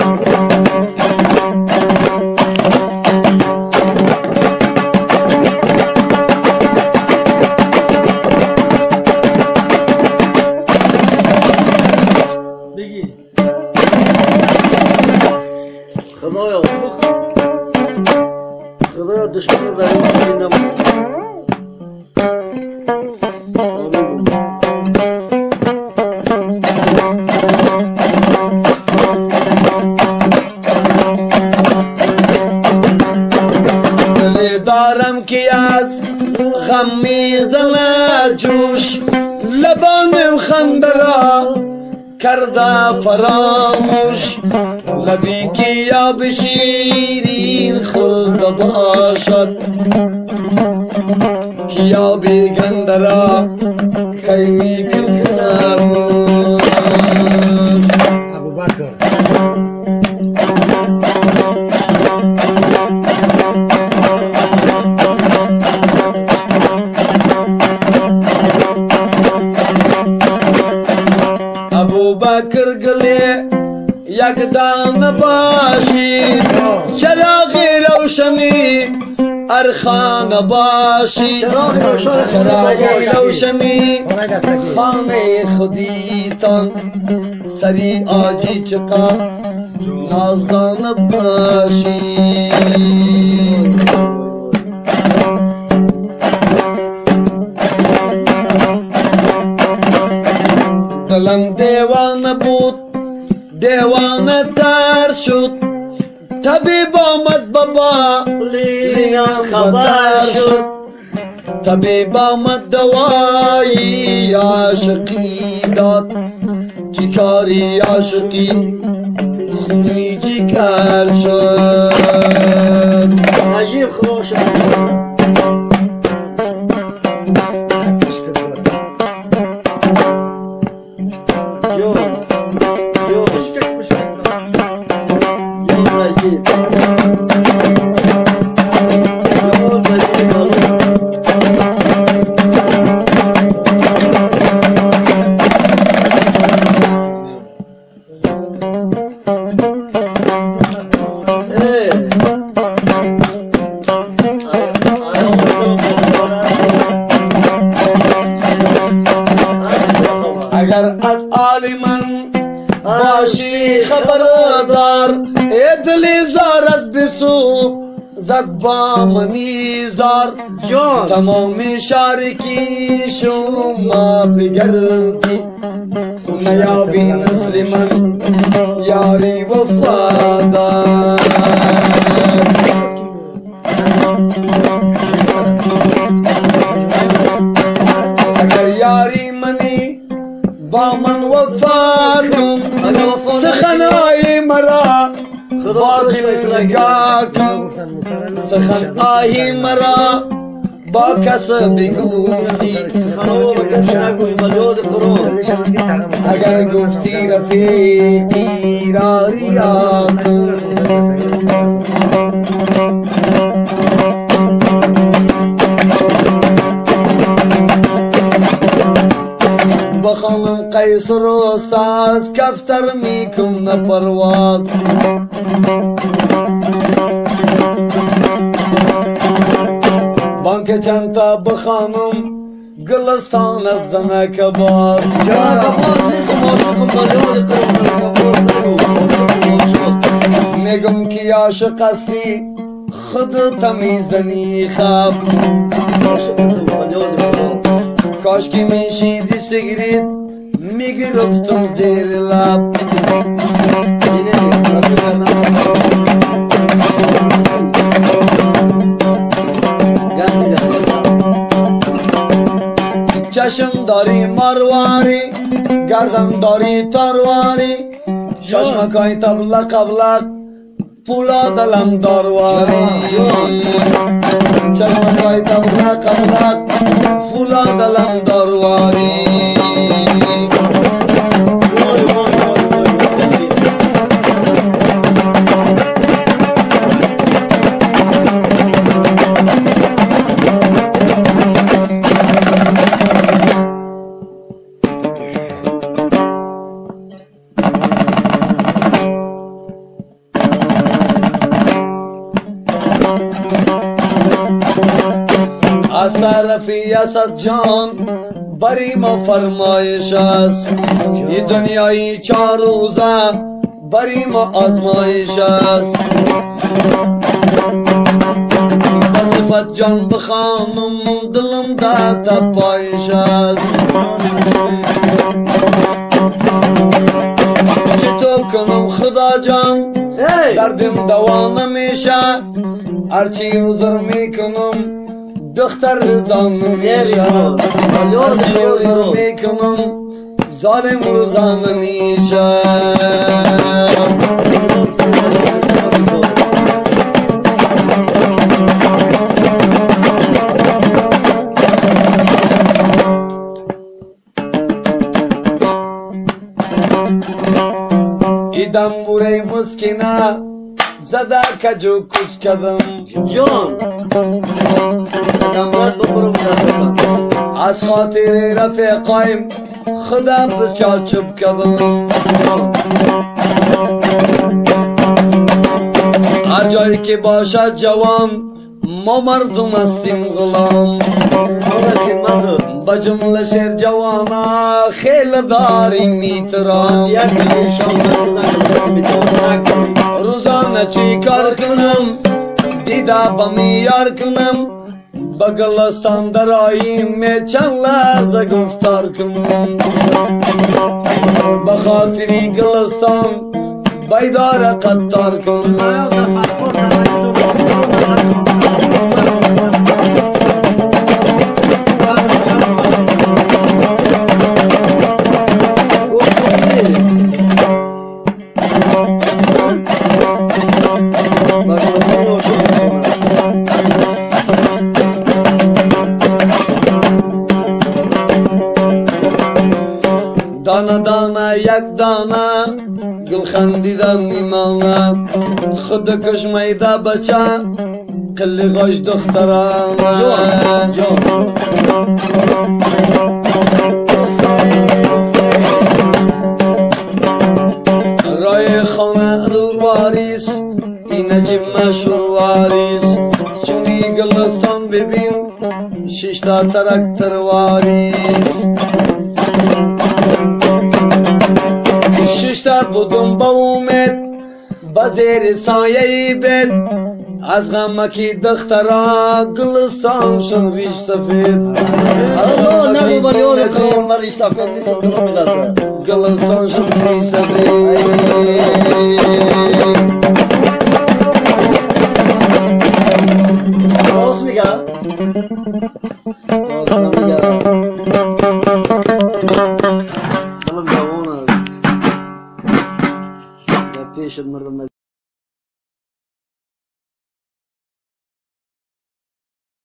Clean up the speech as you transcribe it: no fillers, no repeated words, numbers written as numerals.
خدایا دشمن در این زمین نماند. دلی دارم که از غم میزند جوش، لبانم خنده را کرده فراموش. لبی که یا بشیرین خلد باشد، که یا بیگنده را خیمی کل کنموش. ابوبکر ابوبکر گلی یک دانه باشی، چراغی روشنی ارخانه باشی. چراغی روشنی خانه خودیتان، سری آجی چقا نازدانه باشی. دلم دیوانه بود، دیوانه تر شد، طبیب آمد بابا لیان خبر شد. طبیب آمد دوایی عاشقی داد، که کاری عاشقی خونی جگر شد. عجیب خدا شد. اگر از عالمان باشی خبردار، ای دلی زارت بسو زد با منی زار. تمامی شارکی شما بگردی، نیابی نسل من یاری وفادار. اگر یاری منی با من وفا کن، سخنهای مرا با دل نگاه کن. سخنهای مرا با کس بگفتی، اگر گفتی رفیقی را ریا کن. بخانم قیصر و ساز، کفتر میکن پرواز. بانک چند تا بخانم گلستان از زنک باز. میگم که عاشق هستی خود تمیزنی خواب. کاش که میشیدی سیگریت میگرفتم زیر لب. چشم داری مرواری، گردن داری ترواری، چشمکای تبلق قبلق پولا دلم دارواری. چشمکای تبلق قبلق پولا دلم دارواری. طرفی اسد جان بری ما فرمایش است این دنیایی 4 روزه بری ما آزمایش است بصفت جان بخانم دلم ده تپایش است چطور کنم خدا جان دردم دوا نمیشه هرچی عذر میکنم دختر رضا نمیشه هرچی عذر میکنم ظالم رضا نمیشه ایدم بوره مسکنه زده کجو کچ کدم جان دمرد ببرم دستم از خاطر رفیقایم خودم بسیار چوب کدم هر جایی که باشد جوان ما مردم هستیم غلام با جمله شیر جوانا خیل داریم میترام روزانه چی کار کنم دیده با میار کنم با گلستان دراییم می چند لحظه گفتار کنم بخاطری گلستان بیدار قطار کنم دانه دانه یک دانه گل خندیدم میمانه خود کش میده بچه قلی غاش دخترانه رای خانه دور واریس این نجیب مشهور واریس چونی گلستان ببین 6 تا ترکتر واریس 6 تا بودم با امید با زیر سایه بید از غمکی دخترا گلستان شد ریش سفید نگو بلیون کنم من ریش سفید نیستم دلو میدازم گلستان شد ریش سفید راست میگه راست نمیگه دلم جوان است پیشت مردم